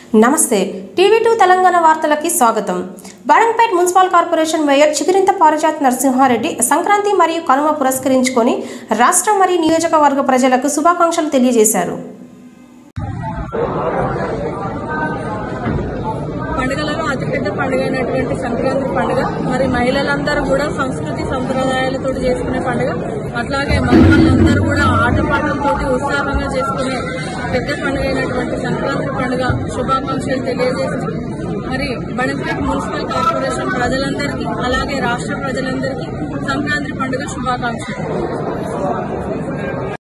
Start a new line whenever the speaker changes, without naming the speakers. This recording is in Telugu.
నమస్తే టీవీ2 తెలంగాణ వార్తలకి స్వాగతం. Badangpet municipal corporation mayor Chigurintha పారిజాత్ Narasimha Reddy Sankranti మరియు కనుమ పురస్కరించుకొని రాష్ట్ర మరియు నియోజకవర్గ ప్రజలకు శుభాకాంక్షలు తెలియజేశారు.
పండుగలలో అతిపెద్ద పండుగ అయినటువంటి సంక్రాంతి పండుగ మరి మహిళలందరూ కూడా సంస్కృతి సంప్రదాయాలతో చేసుకునే పండుగ, అట్లాగే మహిళలందరూ కూడా ఆటపాటలతో ఉత్సాహంగా చేసుకునే పెద్ద పండుగ అయినటువంటి సంక్రాంతి పండుగ శుభాకాంక్షలు తెలియజేస్తూ మరి బడంగ్పేట్ మున్సిపల్ కార్పొరేషన్ ప్రజలందరికీ అలాగే రాష్ట్ర ప్రజలందరికీ సంక్రాంతి పండుగ శుభాకాంక్షలు.